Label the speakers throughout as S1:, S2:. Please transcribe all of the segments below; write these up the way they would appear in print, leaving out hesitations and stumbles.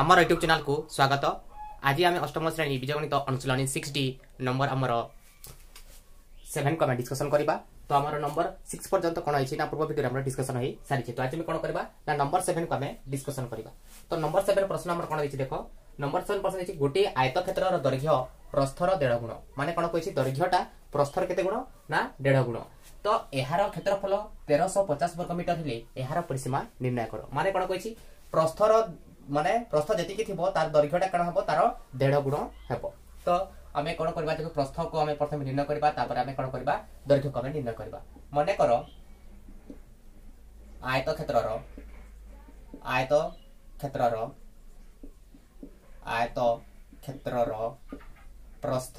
S1: आमर YouTube channel को स्वागत। आज आम अष्टम श्रेणी बीजगणित अनुशीलनी 6D नंबर आमर 7 को डिस्कसन करबा। तो आमर नंबर 6 पर्यंत कोन होइछि ना पूर्व वीडियो हमर डिस्कसन होई सारी तो आज हम कोन करबा ना नंबर 7 को हम डिस्कसन करबा। तो नंबर 7 प्रश्न हमर कोन होइछि देखो नंबर 7 प्रश्न होइछि गोटे आयतक्षेत्रर दैर्घ्य प्रस्थर 1.5 गुण माने कोन कहिछि दैर्घ्यटा प्रस्थर केते गुण ना 1.5 गुण। तो एहार क्षेत्रफल 1350 वर्ग मीटर हेले एहार परिसीमा निर्णय करो माने कोन कहिछि प्रस्थर माने प्रस्थ जति थिबो तार दैर्घ्यटा कोन हबो तार 1.5 गुण हेबो। तो आमे कोन करबा देखो प्रस्थ को आमे प्रथम निर्णय करबा तापर आमे कोन करबा दैर्घ्य को आमे निर्णय करबा। माने करो आयतक्षेत्रर प्रस्थ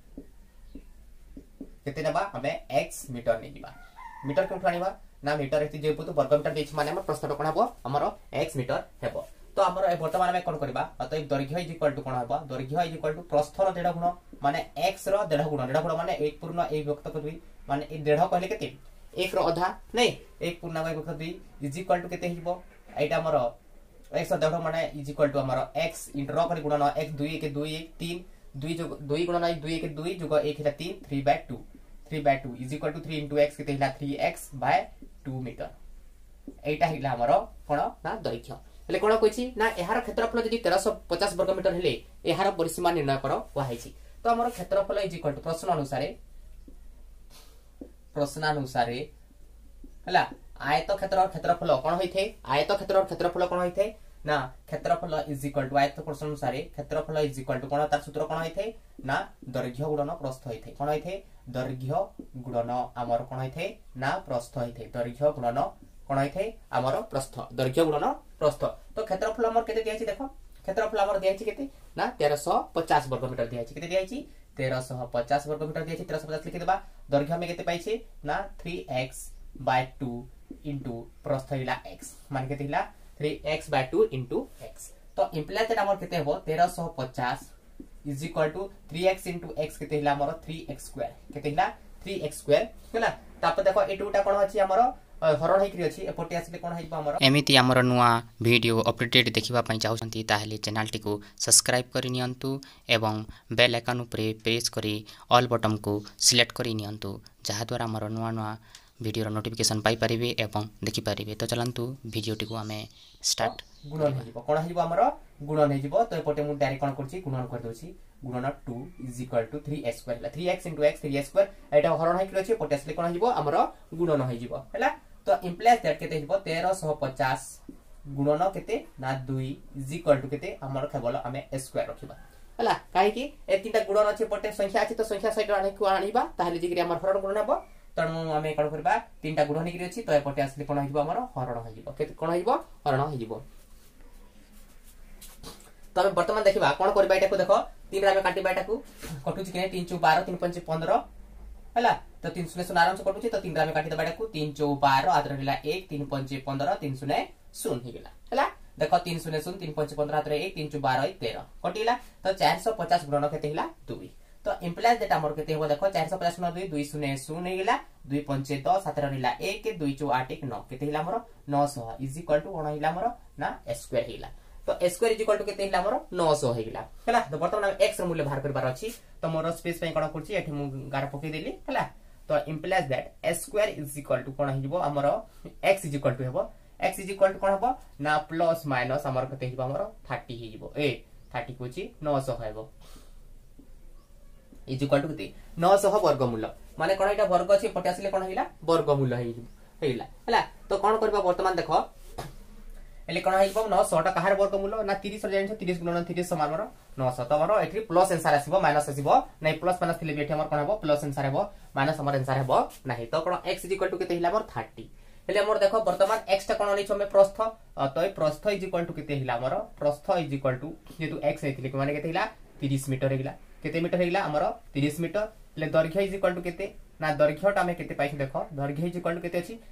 S1: केते नेबा आमे x मीटर नै दिबा। मीटर कोन आनिबा ना मीटर एति जेपुतो वर्ग मीटर देछि माने हमर प्रस्थ कोन हबो हमर x मीटर हेबो। तो हमर ए वर्तमान में कोन करबा अतः दैर्घ्य इज इक्वल टू कोन हबो दैर्घ्य इज इक्वल टू प्रस्थर 1.5 गुण माने x रो 1.5 गुण 1.5 गुण माने 1 पूर्ण 1 विभक्त 2 माने 1.5 कहले केते 1 रो आधा नै 1 पूर्ण 1 विभक्त 2 इज इक्वल टू केते हिबो एटा हमर x रो 1.5 माने इज इक्वल टू हमर x इंटू रो कर गुणन x 2 1 2 1 3 2 जो 2 गुणन 2 1 2 जुग 1 हिला 3 3/2 is equal to 3 into x केते हिला 3x/2 मीटर एटा हिला हमर कोन ना दैर्घ्य ले कोन कहिछि ना एहार क्षेत्रफल जदि 1350 वर्ग मीटर हेले एहार परिसीमा निर्णय करो वाहिछि। तो हमर क्षेत्रफल इज इक्वल टू प्रश्न अनुसार हला आयतक्षेत्रर क्षेत्रफल कोन होइथे आयतक्षेत्रर क्षेत्रफल कोन होइथे ना क्षेत्रफल इज इक्वल टू आयत प्रश्न अनुसार क्षेत्रफल इज इक्वल टू कोन तार सूत्र कोन होइथे ना दैर्घ्य गुणन प्रस्थ होइथे कोन होइथे दैर्घ्य गुणन हमर कोन होइथे ना प्रस्थ होइथे दैर्घ्य गुणन कोन होइथे हमर प्रस्थ दैर्घ्य गुणन प्रस्थ। तो क्षेत्रफल हमर केते दियाछि देखो क्षेत्रफल हमर दियाछि केते ना 1350 वर्ग मीटर दियाछि केते दियाछि 1350 वर्ग मीटर दियाछि 1350 लिखि देबा दैर्घ्य में केते पाइछि ना 3x/2 इनटू प्रस्थ हिला x मान केते हिला 3x/2 इनटू x। तो इंप्लाइज दैट हमर केते हेबो 1350 is equal to 3x into x केते हिला हमर 3x² केते हिला 3x² हला। तापर देखो ए टूटा कोन अछि हमर हरण हेकरी अछि एपोटे आसले कोन हेबो हमर
S2: एमिति हमर नुवा वीडियो अपडेट देखिबा पई चाहउछंती ताहेले चैनल टी को सब्सक्राइब करि नियंतु एवं बेल आइकन ऊपर प्रेस करी ऑल बटन को सिलेक्ट करि नियंतु जहा द्वारा हमर नुवा वीडियो रो नोटिफिकेशन पाई परिबे एवं देखि परिबे। तो चलंतु वीडियो टी को हमें स्टार्ट
S1: गुणन हेजिबो कोन हेजिबो हमर गुणन हेजिबो। तो एपोटे मु डायरेक्ट कोन करछि गुणन कर दोछि गुणन 2 is equal to 3x² 3x into x 3x² एटा हरण हेकरी अछि एपोटे आसले कोन हेजिबो हमर गुणन हेजिबो हला। तो इंप्लाइज दैट केते हिबो 1350 गुणन केते ना 2 इज इक्वल टू केते हमर केवल हमें स्क्वायर रखिबा हला काहे कि ए तीनटा गुणन अछि पटे संख्या अछि तो संख्या साइड आने को आनिबा ताहले जिकरी हमर हरण गुणन हेबो तणु हमें कोन करबा तीनटा गुणन हेकरी अछि तो ए पटे आसले कोन हिबो हमर हरण हेजिबो केते कोन हिबो हरण हेजिबो। तो हम वर्तमान देखिबा कोन करबा एटा को देखो 3 रा में काटिबा एटा को कटुछि के 3 * 12 3 * 5 = 15 हला। तो 3 0 0 आराम से कटुछि तो 3 रा में काटि दबा एटा को 3 * 12 आदर हिला 1 3 * 5 = 15 3 0 0 हे गेला हला। देखो 3 0 0 3 * 5 = 15 आदर 1 3 * 12 13 कटिला। तो 450 गुणन केते हिला 2। तो इंप्लाइज दैट हमर केते हो देखो 450 गुणन 2 2 0 0 हे गेला 2 5 10 7 हिला 1 2 4 8 1 9 केते हिला हमर 900 इज इक्वल टू कोन हिला हमर ना स्क्वायर हिला। तो स्क्वायर इज इक्वल टू केते हिला हमर 900 हे गेला हला। तो वर्तमान x र मूल्य बाहर करबार अछि तो मोर स्पेस पे कोन करछि एठी मु गार पके देली हला। तो implies that s² is equal to कोन हिबो हमर x इज इक्वल टू हेबो x इज इक्वल टू कोन हेबो ना प्लस माइनस हमर कते हिबो हमर 30 हिबो 30 कोछि 900 हेबो इज इक्वल टू कते 900 वर्गमूल माने कोन एटा वर्ग अछि पटे आसले कोन हिला वर्गमूल हेइला हला। तो कोन करबा वर्तमान देखो एले कोन हिबो 900 टा कहार वर्गमूल ना 30 रे जानि 30 गुणन 30 समान हमर 900 तो हमर एठी प्लस आंसर आसीबो माइनस आसीबो नै प्लस माइनस थिले बेठी हमर कोन हेबो प्लस आंसर हेबो माइनस हमर आंसर हेबो नाही। तो कोन x इज इक्वल टू केते हिला हमर 30 हेले हमर देखो वर्तमान x टा कोन आनिछ हम प्रस्थ तो प्रस्थ इज इक्वल टू केते हिला हमर प्रस्थ इज इक्वल टू जेतु x हेतिले माने केते हिला 30 मीटर हेगिला केते मीटर हेगिला हमर 30 मीटर ले दैर्घ्य इज इक्वल टू केते ना दैर्घ्य टा हम केते पाइछ देखो दैर्घ्य इज इक्वल टू केते अछि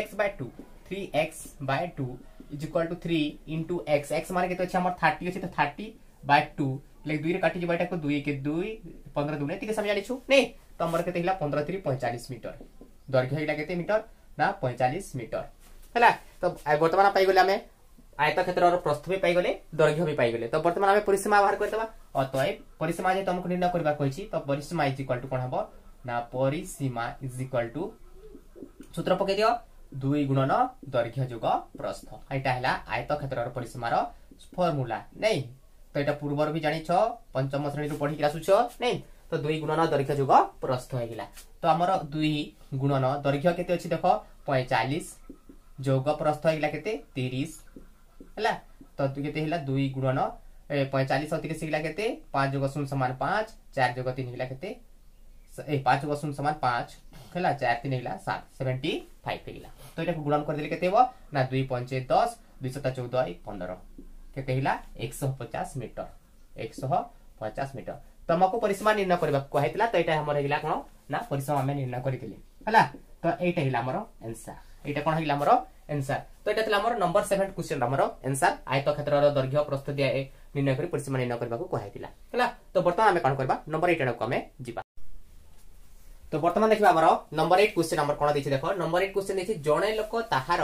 S1: 3x/2 is equal to 3 into x x माने केते अछि हमर 30 अछि तो 30/2 ले 2 रे काटि जेबाटा को 2 के 2 15 2 ने तिके समय जानि छु नै तो हमर केते हिला 15 3 45 मीटर दैर्घ्य हिला केते मीटर ना 45 मीटर हला। तो वर्तमान पाइ गेले हमें आयतक्षेत्र प्रस्थ भी पाइगले दैर्घ्य भी पाइगले तो वर्तमान आम परिसीमा बाहर करदेबा अतएव परिसीमा जे तुमको निर्णय करबा कहिछि तो परिसीमा इज इक्वल टू कोन हबो ना परिसीमा इज इक्वल टू सूत्र पके दियो 2 गुणन दैर्घ्य जोग प्रस्थ एटा हला आयतक्षेत्र परिसीमार फॉर्मूला नहीं तो एटा पूर्वर भी जानि छ पंचम श्रेणी रु पढी के आसु छ नहीं तो 2 गुणन दैर्घ्य जोग प्रस्थ हेगिला तो हमर 2 गुणन दैर्घ्य केते अछि देखो 45 जोग प्रस्थ हेगिला केते 30 हला तो केते हिला 2 गुणन 45 और 30 हिला केते 5 जोग 0 समान 5 4 जोग 3 हिला केते 5 जोग 0 समान 5 हला 4 3 हिला 7 75 हिला तो एटा गुणन कर देले केते हो ना 2 5 10 2 7 14 15 केते हिला 150 मीटर 150 मीटर तुमको परिसीमा निर्णय करबा कहैतला तो एटा हमर हिला कोन ना परिसीमा हम निर्णय करितले हला तो एटा हिला हमर आंसर एटा कोन हिला हमर आंसर तो एटा तला हमर नंबर 7 क्वेश्चन हमर आंसर आयतक्षेत्रर दैर्घ्य प्रस्थ दिया निर्णय करी परिसीमा निर्णय करबा को कहैतला हला तो वर्तमान हम कोन करबा नंबर 8 को हम जिबा तो वर्तमान देखबा हमर नंबर 8 क्वेश्चन हमर कोन दिछि देखो नंबर 8 क्वेश्चन दिछि जणे लोक ताहार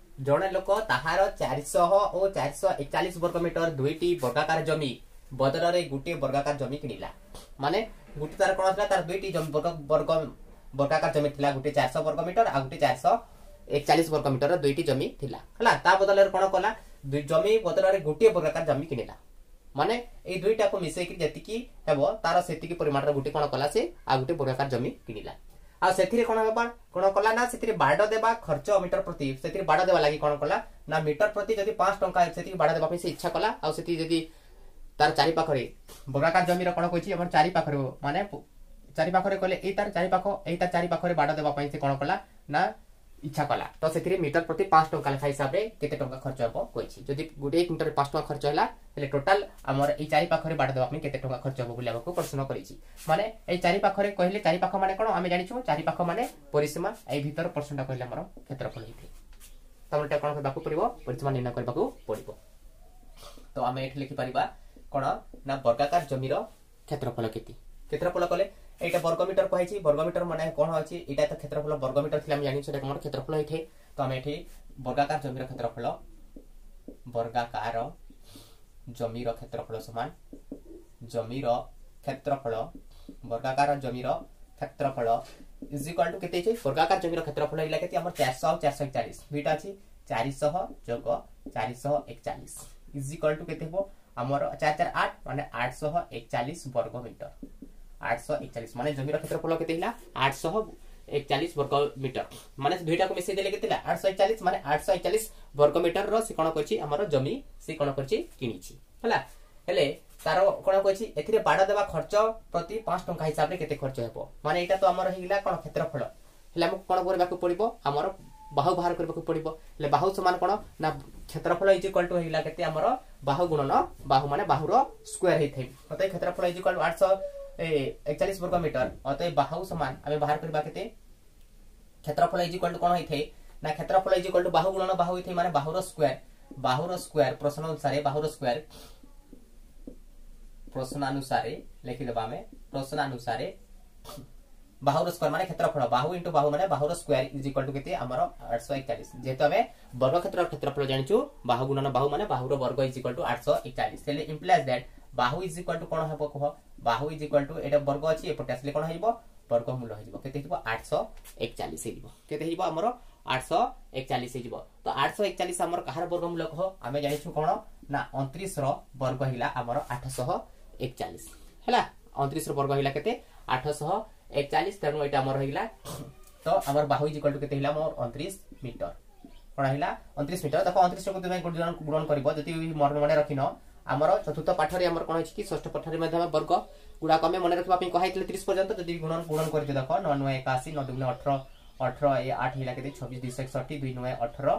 S1: 400 और 441 वर्ग मीटर दुईटी वर्गाकार जमी बदल रे गुटे वर्गाकार जमी किनिला माने गुटे तार कोन असला तार दुईटी जमी वर्गाकार जमी थिला गुटे 400 वर्ग मीटर आ गुटे 441 वर्ग मीटर दुईटी जमी थिला हला ता बदल रे कोन कला दुई जमी बदल रे गुटे वर्गाकार जमी किनिला माने ए दुईटा को मिसै कि जति हेबो तार सेति की परिमाण रे गुटे कोन कला से आ गुटे वर्गाकार जमी किनिला आ सेथिरे कोन हेबा कोन कला ना सेथिरे बाड देबा खर्च मीटर प्रति सेथिरे बाड देबा लागि कोन कला ना मीटर प्रति जदी 5 टंका सेति बाड देबा पे से इच्छा कला आ सेति जदी तार चारि पाखरे वर्गाकार जमी रो कोन कहिछि हमर चारि पाखरे माने चारि पाखरे कहले ए तार चारि पाखरे बाड देबा पई से कोन कला ना इच्छा कला तो सेथिरे मीटर प्रति 5 टंका लेखा हिसाब रे केते टंका खर्च हबो कहिछि जदी गुटे 1 मीटर 5 टंका खर्च होला तले टोटल हमर ए चारि पाखरे बाड देबा पई केते टंका खर्च हबो बुलिया को प्रश्न करिछि माने ए चारि पाखरे कहले चारि पाख माने कोन आमे जानि छु चारि पाख माने परिसीमा ए भीतर प्रश्नटा कहले हमर क्षेत्रफल हिते तमटा कोन करबा को पड़िबो परिसीमा निर्णय करबा को पड़िबो तो आमे एठ लिखि परिबा कोन ना वर्गाकार जमीर क्षेत्रफल केति क्षेत्रफल कले एटा वर्ग मीटर कहैछि वर्ग मीटर माने कोन होछि एटा त क्षेत्रफल वर्ग मीटर थिला हम जानि छु हमर क्षेत्रफल हिते तो आमे एठी वर्गाकार जमीर क्षेत्रफल वर्गाकार जमीर क्षेत्रफल समान जमीर क्षेत्रफल वर्गाकार जमीर क्षेत्रफल इज इक्वल टू केते छै वर्गाकार जमीर क्षेत्रफल हिला केते हमर 400 और 441 दुईटा अछि 400 जोग 441 इज इक्वल टू केते हो हमर 448 माने 841 वर्ग मीटर 841 माने जमीर क्षेत्रफल केते हिला 841 वर्ग मीटर माने दुईटा को मिसै देले केतेला 841 माने 841 वर्ग मीटर रो से कोन कहछि हमर जमी से कोन करछि किनिछि हला हेले तार कोन कहछि एथिरे बाड देबा खर्च प्रति 5 टंका हिसाब रे केते खर्च हेबो माने एटा तो हमर हिला कोन क्षेत्रफल हेले हम कोन करबा को पड़िबो हमर बाहु बाहर करबा को पड़िबो हेले बाहु समान कोन ना क्षेत्रफल इज इक्वल टू हिला केते हमर बाहु गुणन बाहु माने बाहु रो स्क्वायर हेथै अतः क्षेत्रफल इज इक्वल टू 841 वर्ग मीटर अतः बाहु समान आमे बाहर करबा केते क्षेत्रफल इज इक्वल टू कोन हेथै ना क्षेत्रफल इज इक्वल टू बाहु गुणन बाहु हेथै माने बाहु रो स्क्वायर प्रश्न अनुसार बाहु रो स्क्वायर प्रश्न अनुसार लिखि देबा में प्रश्न अनुसार बाहु रो स्क्वायर माने क्षेत्रफल बाहु इनटू बाहु माने बाहु रो स्क्वायर इज इक्वल टू केते हमर 841 जेतो हमें वर्ग क्षेत्रफल जानिचु बाहु गुणन बाहु माने बाहु रो वर्ग इज इक्वल टू 841 सेले इंप्लाइज दैट बाहु इज इक्वल टू कोन हेबो कह बाहु इज इक्वल टू एटा वर्ग अछि एपटे असले कोन हेबो वर्गमूल हेबो केते हेबो 841 हेबो केते हेबो हमर 841 हेबो तो 841 हमर कहार वर्गमूल कह आमे जानिछु कोन ना 29 रो वर्ग हिला हमर 841 हला 29 रो वर्ग हिला केते 841 तेनु एटा हमर हिला तो हमर बाहु इज इक्वल टू केते हिला हमर 29 मीटर कोन हिला 29 मीटर देखो 29 को तुमे गुणन करबो जति मोर मने रखिनो हमर चतुर्थ पाठ रे हमर कोन अछि कि षष्ठ पाठ रे माध्यम वर्ग गुडा कमे मने रखबा पई कहैतले 30 पर्यंत जदि गुणन करते देखो 9 9 81 9 2 18 18 ए 8 हिला केते 26 261 2 9 18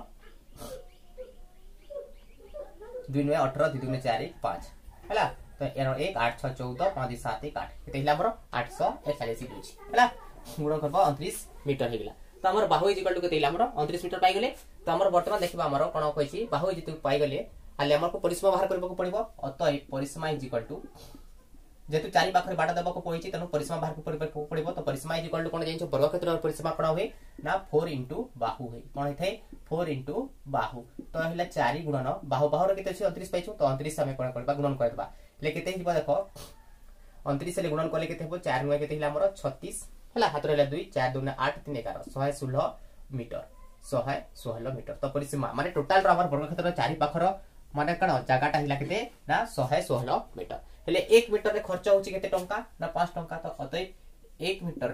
S1: 2 9 18 2 2 4 5 हला तो एरो 1 8 6 14 5 7 1 8 केते हिला हमर 841 होछि हला गुणन करबो 29 मीटर हेगला तो हमर बाहु इज इक्वल टू केते हिला हमर 29 मीटर पाइ गेले तो हमर वर्तमान देखबा हमर कोन कहछि बाहु इज पाइ गेले आले हमर को परिसीमा बाहर करबा को पड़िबो अतः परिसीमा इज इक्वल टू जेतु चारि पाखरे बाटा देबा को पड़िछि तनु परिसीमा बाहर को पड़िबो तो परिसीमा इज इक्वल टू कोन जाइछ वर्ग क्षेत्र और परिसीमा कोन होय ना 4 बाहु होय कोन हेथै 4 इंटू बाहु तो है 4 गुणन बाहु बाहु केते अछि 29 पाइछु तो 29 हमें कोन करबा गुणन करबा ले केते हिबा देखो 29 ले गुणन करले केते हेबो 4 गुणन केते हिला हमर 36 हला हाथ रहला 2 4 2 8 3 11 116 मीटर 116 मीटर तो परिसीमा माने टोटल रो हमर वर्ग क्षेत्र चारि पाखर माने कण जगाटा हिला केते ना 116 मीटर हेले 1 मीटर रे खर्च होची केते टंका ना 5 टंका तो अतय 1 मीटर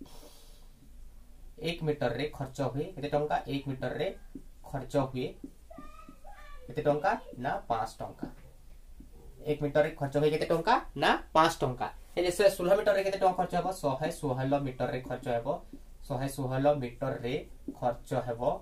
S1: रे खर्च हुए केते टंका 1 मीटर रे खर्च हुए केते टंका ना 5 टंका 1 मीटर रे खर्च हुए केते टंका ना 5 टंका हेले 16 मीटर रे केते टंका खर्च हेबो 116 मीटर रे खर्च हेबो 116 मीटर रे खर्च हेबो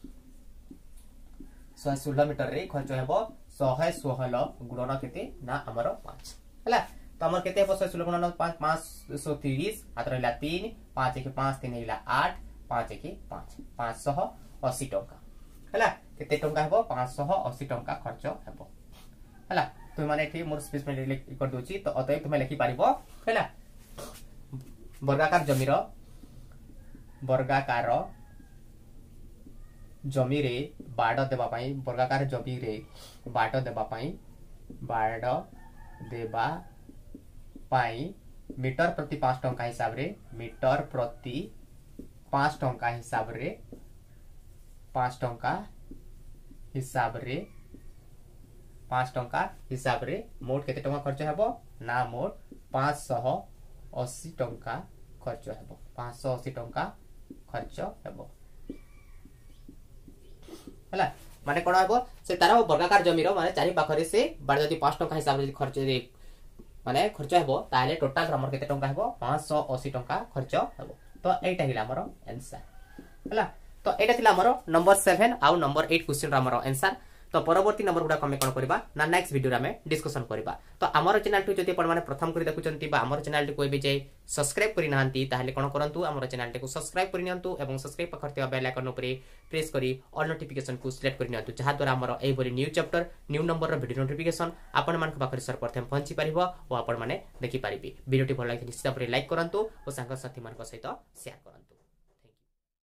S1: 116 मीटर रे खर्च हेबो 116 गुणन केते ना हमर 5 हला तो हमर केते हेबो 116 गुणन 5 530 हाथ रहला 3 5 1 5 3 हिला 8 5 1 5 580 टंका हला केते टंका हेबो 580 टंका खर्च हेबो हला तुम माने एठी मोर स्पेस में लिख कर दोची तो अतय तुम लिखि पारिबो हला वर्गाकार जमी रे बाड़ देबा पई वर्गाकार जमी रे बाड़ देबा पई मीटर प्रति 5 टंका हिसाब रे मीटर प्रति 5 टंका हिसाब रे 5 टंका हिसाब रे मोट केते टंका खर्च हेबो ना मोट 580 टंका खर्च हेबो 580 टंका खर्च हेबो हला माने कोन हेबो से तारा वर्गाकार जमी रो माने चारि पाखरे से बाड़ जदी 5 टंका हिसाब रे खर्च रे माने खर्च हेबो ताले टोटल हमर केते टंका हेबो 580 टंका खर्च हेबो तो एटा हिला हमर आंसर हला तो एटा थिला हमर नंबर 7 आउ नंबर 8 क्वेश्चन हमर आंसर तो परवर्ती नंबर गुडा कमे कोन करबा ना नेक्स्ट वीडियो रे हमें डिस्कशन करबा तो हमर चैनल टू जति पण माने प्रथम करी देखुचंती बा हमर चैनल टू कोइ भी जाय सब्सक्राइब करि नाहंती ताहले कोन करंतु हमर चैनल को सब्सक्राइब करि नियंतु एवं सब्सक्राइब पखरते बेल आइकन ऊपर प्रेस करी ऑल नोटिफिकेशन को सिलेक्ट करि नियंतु जहा द्वारा हमर एई बरी न्यू चैप्टर न्यू नंबर रो वीडियो नोटिफिकेशन आपण मान को पाखरि सर्वप्रथम पहुंची परिबो ओ आपण माने देखि परिबि वीडियोटी भल लागि निश्चित भाबरे लाइक करंतु ओ संग साथी मान को सहित शेयर करंतु।